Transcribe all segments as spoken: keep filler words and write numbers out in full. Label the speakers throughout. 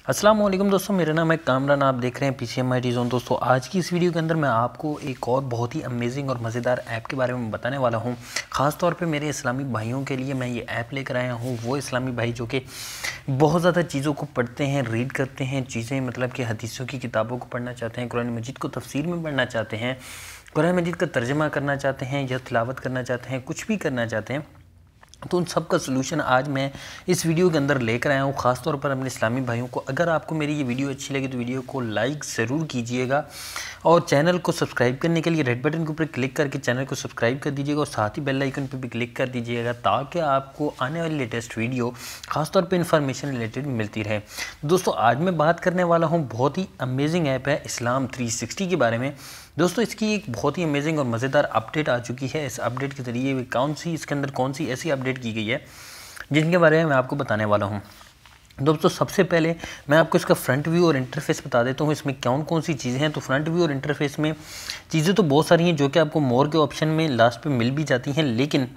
Speaker 1: अस्सलाम वालेकुम दोस्तों, मेरा नाम है कामरान। आप देख रहे हैं पीछे एम आई टी जोन। दोस्तों आज की इस वीडियो के अंदर मैं आपको एक और बहुत ही अमेजिंग और मज़ेदार ऐप के बारे में बताने वाला हूं। ख़ास तौर पे मेरे इस्लामिक भाइयों के लिए मैं ये ऐप लेकर आया हूं। वो इस्लामिक भाई जो कि बहुत ज़्यादा चीज़ों को पढ़ते हैं, रीड करते हैं, चीज़ें मतलब कि हदीसों की किताबों को पढ़ना चाहते हैं, कुरान मजीद को तफसीर में पढ़ना चाहते हैं, कुरान मजीद का तर्जमा करना चाहते हैं या तिलावत करना चाहते हैं, कुछ भी करना चाहते हैं, तो उन सब का सलूशन आज मैं इस वीडियो के अंदर लेकर आया हूँ। ख़ास तौर पर अपने इस्लामी भाइयों को। अगर आपको मेरी ये वीडियो अच्छी लगी तो वीडियो को लाइक ज़रूर कीजिएगा और चैनल को सब्सक्राइब करने के लिए रेड बटन के ऊपर क्लिक करके चैनल को सब्सक्राइब कर दीजिएगा और साथ ही बेल आइकन पर भी क्लिक कर दीजिएगा ताकि आपको आने वाली लेटेस्ट वीडियो ख़ासतौर पर इंफॉर्मेशन रिलेटेड मिलती रहे। दोस्तों आज मैं बात करने वाला हूँ बहुत ही अमेजिंग ऐप है इस्लाम थ्री सिक्सटी के बारे में। दोस्तों इसकी एक बहुत ही अमेजिंग और मज़ेदार अपडेट आ चुकी है। इस अपडेट के ज़रिए कौन सी इसके अंदर कौन सी ऐसी अपडेट की गई है जिनके बारे में मैं आपको बताने वाला हूं। दोस्तों सबसे पहले मैं आपको इसका फ्रंट व्यू और इंटरफेस बता देता हूं, इसमें कौन कौन सी चीज़ें हैं। तो फ्रंट व्यू और इंटरफेस में चीज़ें तो बहुत सारी हैं जो कि आपको मोर के ऑप्शन में लास्ट पे मिल भी जाती हैं, लेकिन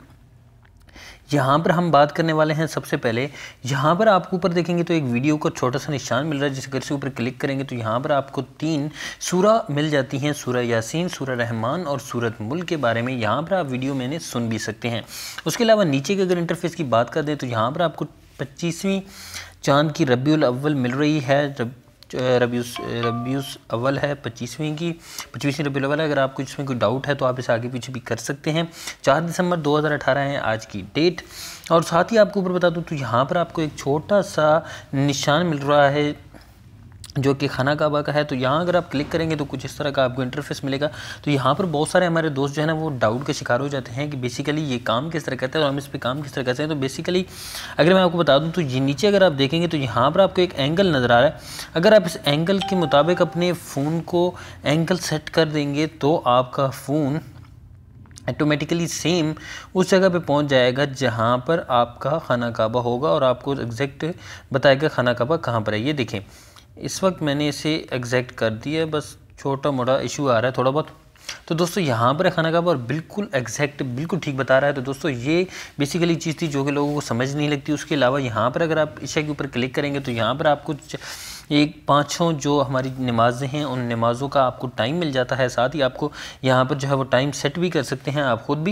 Speaker 1: यहाँ पर हम बात करने वाले हैं सबसे पहले। यहाँ पर आपको ऊपर देखेंगे तो एक वीडियो का छोटा सा निशान मिल रहा है, जिस अगर से ऊपर क्लिक करेंगे तो यहाँ पर आपको तीन सूरा मिल जाती हैं, सूरा यासीन, सूरा रहमान और सूरत मुल्क के बारे में यहाँ पर आप वीडियो मैंने सुन भी सकते हैं। उसके अलावा नीचे के अगर इंटरफेस की बात कर दें तो यहाँ पर आपको पच्चीसवीं चाँद की रबीउल अव्वल मिल रही है। रब रबीउस रबीउस अव्वल है पच्चीसवीं की पच्चीसवीं रबीउल अव्वल है। अगर आपको इसमें कोई डाउट है तो आप इसे आगे पीछे भी कर सकते हैं। चार दिसंबर दो हज़ार अठारह है आज की डेट। और साथ ही आपको ऊपर बता दूं तो यहाँ पर आपको एक छोटा सा निशान मिल रहा है जो कि खाना काबा का है। तो यहाँ अगर आप क्लिक करेंगे तो कुछ इस तरह का आपको इंटरफेस मिलेगा। तो यहाँ पर बहुत सारे हमारे दोस्त जो है ना वो डाउट के शिकार हो जाते हैं कि बेसिकली ये काम किस तरह करता है और हम इस पे काम किस तरह करते हैं। तो बेसिकली अगर मैं आपको बता दूं तो ये नीचे अगर आप देखेंगे तो यहाँ पर आपको एक एंगल नज़र आ रहा है। अगर आप इस एंगल के मुताबिक अपने फ़ोन को एंगल सेट कर देंगे तो आपका फ़ोन ऑटोमेटिकली सेम उस जगह पे पहुंच जाएगा जहां पर आपका खाना काबा होगा और आपको एग्जैक्ट बताएगा खाना काबा कहां पर है। ये देखें इस वक्त मैंने इसे एग्जैक्ट कर दिया, बस छोटा मोटा इशू आ रहा है थोड़ा बहुत। तो दोस्तों यहाँ पर खाना काबा और बिल्कुल एग्जैक्ट बिल्कुल ठीक बता रहा है। तो दोस्तों ये बेसिकली चीज़ थी जो कि लोगों को समझ नहीं लगती। उसके अलावा यहाँ पर अगर आप इशा के ऊपर क्लिक करेंगे तो यहाँ पर आपको एक पाँचों जो हमारी नमाज़ें हैं उन नमाज़ों का आपको टाइम मिल जाता है। साथ ही आपको यहाँ पर जो है वो टाइम सेट भी कर सकते हैं आप ख़ुद भी।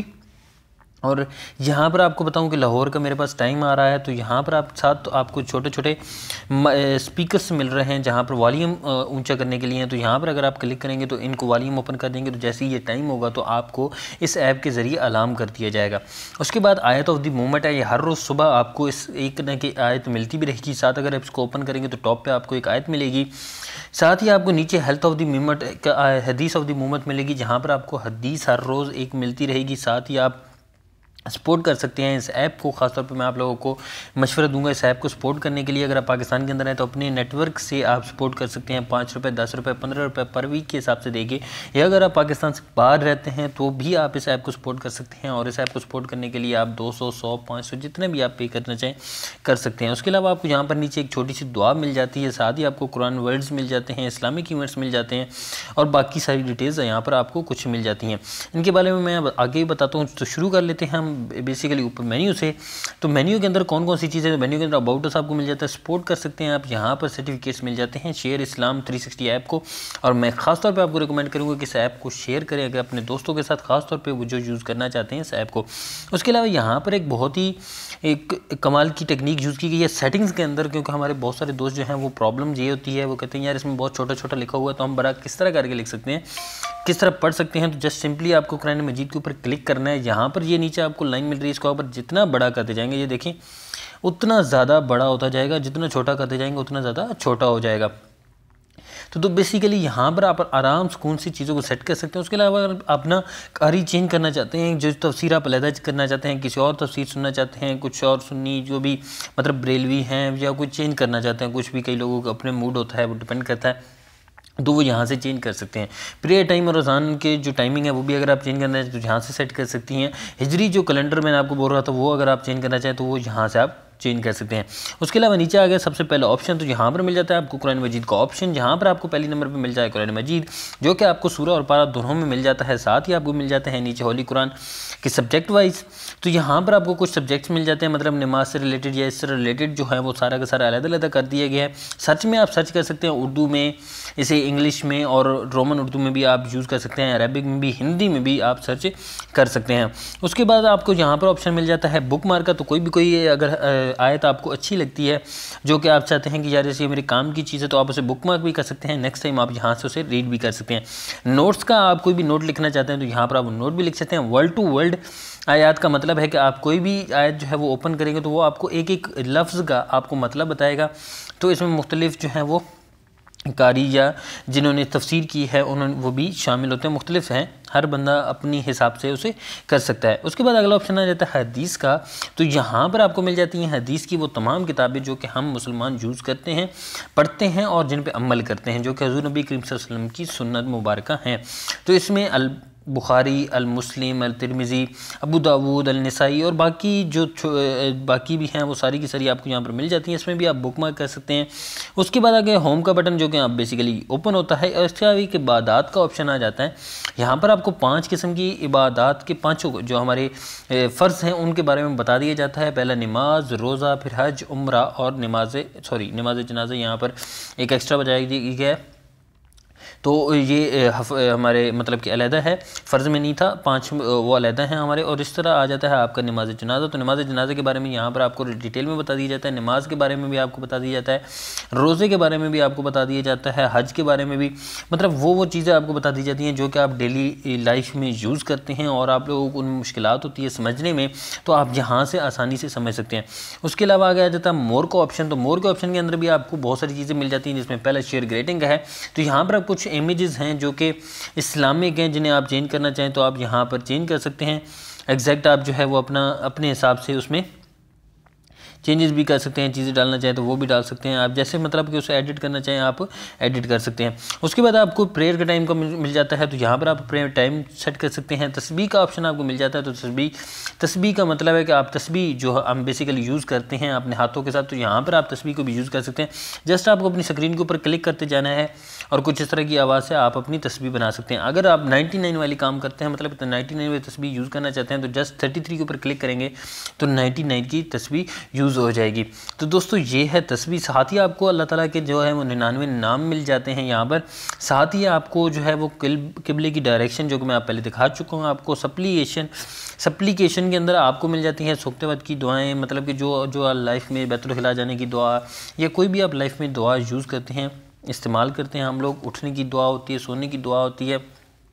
Speaker 1: और यहाँ पर आपको बताऊँ कि लाहौर का मेरे पास टाइम आ रहा है तो यहाँ पर आप साथ तो आपको छोटे छोटे स्पीकर्स मिल रहे हैं जहाँ पर वॉल्यूम ऊंचा करने के लिए हैं। तो यहाँ पर अगर आप क्लिक करेंगे तो इनको वॉल्यूम ओपन कर देंगे तो जैसे ही ये टाइम होगा तो आपको इस ऐप के ज़रिए अलार्म कर दिया जाएगा। उसके बाद आयत ऑफ द मोमेंट है, ये हर रोज़ सुबह आपको इस एक न की आयत मिलती भी रहेगी। साथ अगर आप इसको ओपन करेंगे तो टॉप पर आपको एक आयत मिलेगी। साथ ही आपको नीचे हेल्थ ऑफ द मोमेंट हदीस ऑफ द मोमेंट मिलेगी जहाँ पर आपको हदीस हर रोज़ एक मिलती रहेगी। साथ ही आप सपोर्ट कर सकते हैं इस ऐप को। खासतौर पे मैं आप लोगों को मशवरा दूंगा इस ऐप को सपोर्ट करने के लिए। अगर आप पाकिस्तान के अंदर हैं तो अपने नेटवर्क से आप सपोर्ट कर सकते हैं। पाँच रुपये दस रुपये पंद्रह रुपये पर वीक के हिसाब से देंगे, या अगर आप पाकिस्तान से बाहर रहते हैं तो भी आप इस ऐप को सपोर्ट कर सकते हैं। और इस ऐप को सपोर्ट करने के लिए आप दो सौ सौ पाँच सौ जितने भी आप पे करना चाहें कर सकते हैं। उसके अलावा आपको यहाँ पर नीचे एक छोटी सी दुआ मिल जाती है। साथ ही आपको कुरान वर्ड्स मिल जाते हैं, इस्लामिक इवेंट्स मिल जाते हैं और बाकी सारी डिटेल्स यहाँ पर आपको कुछ मिल जाती हैं। इनके बारे में मैं आगे ही बताता हूँ। तो शुरू कर लेते हैं हम बेसिकली मेन्यू से। तो मेन्यू के अंदर कौन कौन सी चीज़ें, मेन्यू के अंदर अबाउट अस आपको मिल जाता है, सपोर्ट कर सकते हैं आप, यहाँ पर सर्टिफिकेट्स मिल जाते हैं, शेयर इस्लाम थ्री सिक्सटी ऐप को। और मैं खास तौर पे आपको रिकमेंड करूँगा कि इस ऐप को शेयर करें अगर अपने दोस्तों के साथ, खास तौर पे वो जो यूज़ करना चाहते हैं इस ऐप को। उसके अलावा यहाँ पर एक बहुत ही एक कमाल की टेक्निक यूज़ की गई है सेटिंग्स के अंदर, क्योंकि हमारे बहुत सारे दोस्त जो हैं वो प्रॉब्लम ये होती है, वो कहते हैं यार इसमें बहुत छोटा छोटा लिखा हुआ है तो हम बड़ा किस तरह करके लिख सकते हैं, किस तरह पढ़ सकते हैं। तो जस्ट सिंपली आपको कुरान मजीद के ऊपर क्लिक करना है। यहाँ पर ये नीचे आपको लाइन मिल रही है, इसको ऊपर जितना बड़ा करते जाएंगे ये देखें उतना ज़्यादा बड़ा होता जाएगा, जितना छोटा करते जाएंगे उतना ज़्यादा छोटा हो जाएगा। तो तो बेसिकली यहाँ पर आप आराम से कौन सी चीज़ों को सेट कर सकते हैं। उसके अलावा अगर अपना कारी चेंज करना चाहते हैं, जो तफसीर आप अलहदा करना चाहते हैं, किसी और तफसीर सुनना चाहते हैं, कुछ और सुन्नी जो भी मतलब ब्रेलवी हैं या कुछ चेंज करना चाहते हैं, कुछ भी कई लोगों का अपने मूड होता है वो डिपेंड करता है, तो वो यहाँ से चेंज कर सकते हैं। प्रेयर टाइम और अज़ान के जो टाइमिंग है वो भी अगर आप चेंज करना चाहें तो यहाँ से सेट कर सकती हैं। हिजरी जो कैलेंडर मैंने आपको बोल रहा था वो अगर आप चेंज करना चाहें तो वो यहाँ से आप चेंज कर सकते हैं। उसके अलावा नीचे आ गया सबसे पहला ऑप्शन, तो यहाँ पर मिल जाता है आपको कुरान मजीद का ऑप्शन, जहाँ पर आपको पहली नंबर पर मिल जाए कुरान मजीद, जो कि आपको सूरा और पारा दोनों में मिल जाता है। साथ ही आपको मिल जाता है नीचे होली कुरान के सब्जेक्ट वाइज, तो यहाँ पर आपको कुछ सब्जेक्ट्स मिल जाते हैं, मतलब नमाज से रिलेटेड या इससे रिलेटेड जो है वो सारा का सारा अलग अलग कर दिया गया है। सर्च में आप सर्च कर सकते हैं उर्दू में, इसे इंग्लिश में और रोमन उर्दू में भी आप यूज़ कर सकते हैं, अरबिक में भी, हिंदी में भी आप सर्च कर सकते हैं। उसके बाद आपको यहाँ पर ऑप्शन मिल जाता है बुक मार्क का, तो कोई भी कोई अगर आयत आपको अच्छी लगती है जो कि आप चाहते हैं कि यार जैसे ये मेरे काम की चीज़ है, तो आप उसे बुक मार्क भी कर सकते हैं। नेक्स्ट टाइम आप यहाँ से उसे रीड भी कर सकते हैं। नोट्स का आप कोई भी नोट लिखना चाहते हैं तो यहाँ पर आप नोट भी लिख सकते हैं। वर्ड टू वर्ड आयत का मतलब है कि आप कोई भी आयत जो है वो ओपन करेंगे तो वो आपको एक एक लफ्ज़ का आपको मतलब बताएगा। तो इसमें मुख्तलिफ जो है वो कारी या जिन्होंने तफसीर की है उन्होंने वो भी शामिल होते हैं, मुख्तलिफ हैं, हर बंदा अपनी हिसाब से उसे कर सकता है। उसके बाद अगला ऑप्शन आ जाता है हदीस का, तो यहाँ पर आपको मिल जाती हैं हदीस की वो तमाम किताबें जो कि हम मुसलमान यूज़ करते हैं, पढ़ते हैं और जिन पे अमल करते हैं, जो कि हज़ूर नबी करीम सल्लल्लाहु अलैहि वसल्लम की सुन्नत मुबारका हैं। तो इसमें अल बुखारी, अल मुस्लिम, अल तिरमिज़ी, अबू दाऊद, अल निसाई और बाकी जो बाकी भी हैं वो सारी की सारी आपको यहाँ पर मिल जाती हैं। इसमें भी आप बुक मार्क कर सकते हैं। उसके बाद आगे होम का बटन जो कि आप बेसिकली ओपन होता है, और इसके आगे के इबादात का ऑप्शन आ जाता है। यहाँ पर आपको पाँच किस्म की इबादात के पाँचों जो हमारे फ़र्ज़ हैं उनके बारे में बता दिया जाता है। पहला नमाज, रोज़ा, फिर हज, उम्रा और नमाज सॉरी नमाज जनाजा यहाँ पर एक एक्स्ट्रा बजाया गया है, तो ये हमारे मतलब कि अलहदा है, फ़र्ज़ में नहीं था, पांच वो अलहदा हैं हमारे। और इस तरह आ जाता है आपका नमाज जनाजा, तो नमाज जनाजा के बारे में यहाँ पर आपको डिटेल में बता दिया जाता है। नमाज के बारे में भी आपको बता दिया जाता है, रोज़े के बारे में भी आपको बता दिया जाता है, हज के बारे में भी, मतलब वो वो चीज़ें आपको बता दी जाती हैं जो कि आप डेली लाइफ में यूज़ करते हैं और आप लोगों को उनमें मुश्किलात होती है समझने में, तो आप यहाँ से आसानी से समझ सकते हैं। उसके अलावा आगे आ जाता है मोर का ऑप्शन, तो मोर के ऑप्शन के अंदर भी आपको बहुत सारी चीज़ें मिल जाती हैं, जिसमें पहला शेयर ग्रेटिंग का है। तो यहाँ पर आप कुछ इमेजेस हैं जो कि इस्लामिक हैं, जिन्हें आप चेंज करना चाहें तो आप यहाँ पर चेंज कर सकते हैं। एग्जैक्ट आप जो है वो अपना अपने हिसाब से उसमें चेंजेस भी कर सकते हैं, चीज़ें डालना चाहें तो वो भी डाल सकते हैं आप, जैसे मतलब कि उसे एडिट करना चाहें आप एडिट कर सकते हैं। उसके बाद आपको प्रेयर का टाइम का मिल जाता है, तो यहाँ पर आप प्रेयर टाइम सेट कर सकते हैं। तस्बीह का ऑप्शन आपको मिल जाता है, तो तस्बीह तस्बीह का मतलब है कि आप तस्बीह जो हम बेसिकली यूज़ करते हैं अपने हाथों के साथ, तो यहाँ पर आप तस्बीह को भी यूज़ कर सकते हैं। जस्ट आपको अपनी स्क्रीन के ऊपर क्लिक करते जाना है और कुछ इस तरह की आवाज़ से आप अपनी तस्बीह बना सकते हैं। अगर आप नाइन्टी नाइन वाली काम करते हैं, मतलब नाइन्टी नाइन वाली तस्बीह यूज़ करना चाहते हैं, तो जस्ट थर्टी थ्री के ऊपर क्लिक करेंगे तो नाइन्टी नाइन की तस्बीह यूज़ हो जाएगी। तो दोस्तों ये है तस्बीह। साथ ही आपको अल्लाह ताला के जो है वो निन्यानवे नाम मिल जाते हैं यहाँ पर। साथ ही आपको जो है वो किबले की डायरेक्शन जो कि मैं आप पहले दिखा चुका हूँ आपको। सप्लीकेशन सप्लीकेशन के अंदर आपको मिल जाती हैं सोखते वक्त की दुआएं, मतलब कि जो जो लाइफ में बैतुल खिला जाने की दुआ या कोई भी आप लाइफ में दुआ यूज़ करते हैं, इस्तेमाल करते हैं हम लोग। उठने की दुआ होती है, सोने की दुआ होती है,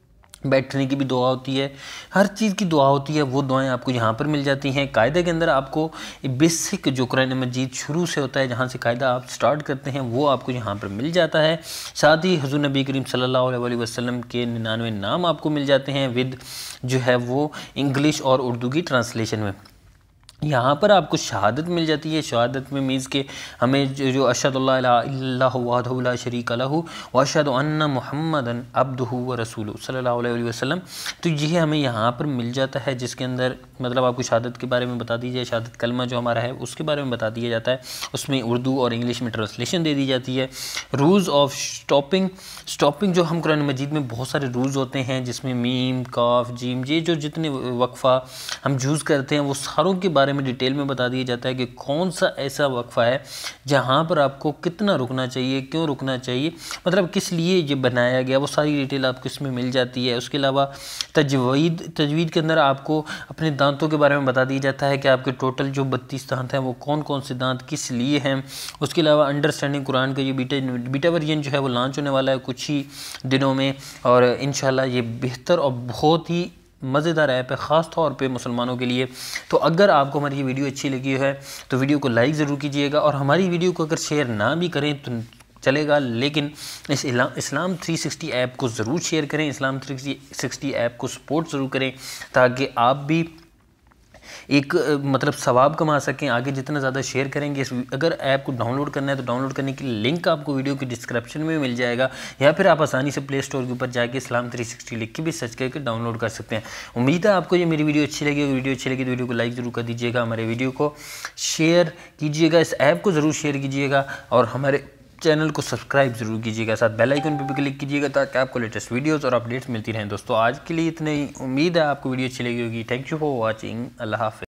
Speaker 1: बैठने की भी दुआ होती है, हर चीज़ की दुआ होती है, वो दुआएं आपको यहाँ पर मिल जाती हैं। कायदे के अंदर आपको बेसिक जो कुरान मजीद शुरू से होता है, जहाँ से कायदा आप स्टार्ट करते हैं, वो आपको यहाँ पर मिल जाता है। साथ ही हुज़ूर नबी करीम सल्लल्लाहु अलैहि वसल्लम के निन्यानवे नाम आपको मिल जाते हैं विद जो है वो इंग्लिश और उर्दू की ट्रांसलेशन में। यहाँ पर आपको शहादत मिल जाती है। शहादत में मीन्स के हमें जो, जो अशहदु अल्ला इलाहा इल्लल्लाहु वहदहु ला शरीका लहू व अशहदु अन्ना मुहम्मदन अब्दुहु व रसूलुहु सल्लल्लाहु अलैहि वसल्लम, तो ये हमें यहाँ पर मिल जाता है, जिसके अंदर मतलब आपको शहादत के बारे में बता दी जाए, शहादत कलमा जो हमारा है उसके बारे में बता दिया जाता है। उसमें उर्दू और इंग्लिश में ट्रांसलेशन दे दी जाती है। रूल्स ऑफ स्टॉपिंग स्टॉपिंग जो हम कुरान मजीद में बहुत सारे रूल्स होते हैं, जिसमें मीम, काफ, जीम, ये जो जितने वक्फ़ा हम यूज़ करते हैं वो सारों के बारे में डिटेल में बता दिया जाता है कि कौन सा ऐसा वक्फ़ा है जहाँ पर आपको कितना रुकना चाहिए, क्यों रुकना चाहिए, मतलब किस लिए ये बनाया गया, वो सारी डिटेल आपको इसमें मिल जाती है। उसके अलावा तजवीद तजवीद के अंदर आपको अपने दांतों के बारे में बता दिया जाता है कि आपके टोटल जो बत्तीस दांत हैं वो कौन कौन से दांत किस लिए हैं। उसके अलावा अंडरस्टैंडिंग कुरान का ये बीटा बीटा वर्जन जो है वो लॉन्च होने वाला है कुछ ही दिनों में, और इंशाल्लाह ये बेहतर और बहुत ही मज़ेदार ऐप है, ख़ास तौर पे मुसलमानों के लिए। तो अगर आपको हमारी ये वीडियो अच्छी लगी है तो वीडियो को लाइक ज़रूर कीजिएगा, और हमारी वीडियो को अगर शेयर ना भी करें तो चलेगा, लेकिन इस इस्लाम थ्री सिक्सटी ऐप को ज़रूर शेयर करें, इस्लाम थ्री सिक्सटी ऐप को सपोर्ट ज़रूर करें, ताकि आप भी एक मतलब सवाब कमा सकें, आगे जितना ज़्यादा शेयर करेंगे। इस अगर ऐप को डाउनलोड करना है तो डाउनलोड करने की लिंक आपको वीडियो के डिस्क्रिप्शन में मिल जाएगा, या फिर आप आसानी से प्ले स्टोर के ऊपर जाके इस्लाम थ्री सिक्सटी लिख के भी सर्च करके डाउनलोड कर सकते हैं। उम्मीद है आपको ये मेरी वीडियो अच्छी लगी। अगर वीडियो अच्छी लगी तो वीडियो को लाइक ज़रूर कर दीजिएगा, हमारे वीडियो को शेयर कीजिएगा, इस ऐप को ज़रूर शेयर कीजिएगा, और हमारे चैनल को सब्सक्राइब जरूर कीजिएगा, साथ बेल आइकन पे भी क्लिक कीजिएगा ताकि आपको लेटेस्ट वीडियोस और अपडेट्स मिलती रहें। दोस्तों आज के लिए इतने ही, उम्मीद है आपको वीडियो अच्छी लगी होगी। Thank you for watching. अल्लाह हाफ़िज़।